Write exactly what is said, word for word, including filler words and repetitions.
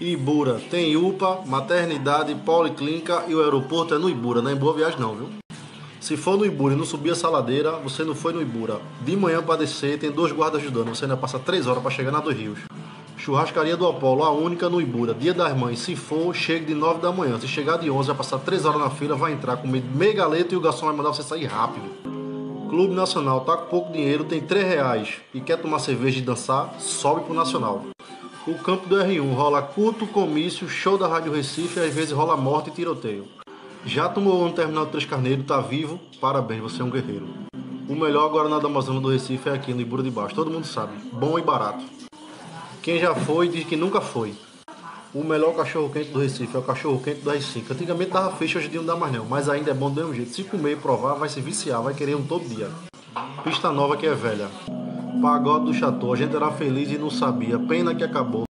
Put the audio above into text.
Ibura tem U P A, maternidade, policlínica e o aeroporto é no Ibura, não é em Boa Viagem não, viu? Se for no Ibura e não subir a saladeira, você não foi no Ibura. De manhã para descer tem dois guardas ajudando, você ainda passa três horas para chegar na Dois Rios. Churrascaria do Apolo, a única no Ibura. Dia das Mães, se for, chegue de nove da manhã. Se chegar de onze, vai passar três horas na fila, vai entrar com meia galeta e o garçom vai mandar você sair rápido. Clube Nacional, tá com pouco dinheiro, tem três reais e quer tomar cerveja e dançar, sobe pro Nacional. O campo do R um rola culto, comício, show da Rádio Recife e às vezes rola morte e tiroteio. Já tomou no terminal do Três Carneiros, tá vivo, parabéns, você é um guerreiro. O melhor Guaraná da Amazônia do Recife é aqui no Ibura de Baixo, todo mundo sabe, bom e barato. Quem já foi diz que nunca foi. O melhor cachorro-quente do Recife é o cachorro-quente do R cinco. Antigamente dava fecho, hoje em dia não dá mais não, mas ainda é bom do mesmo jeito. Se comer e provar, vai se viciar, vai querer um todo dia. Pista Nova que é velha. Pagode do Chateau, a gente era feliz e não sabia, pena que acabou.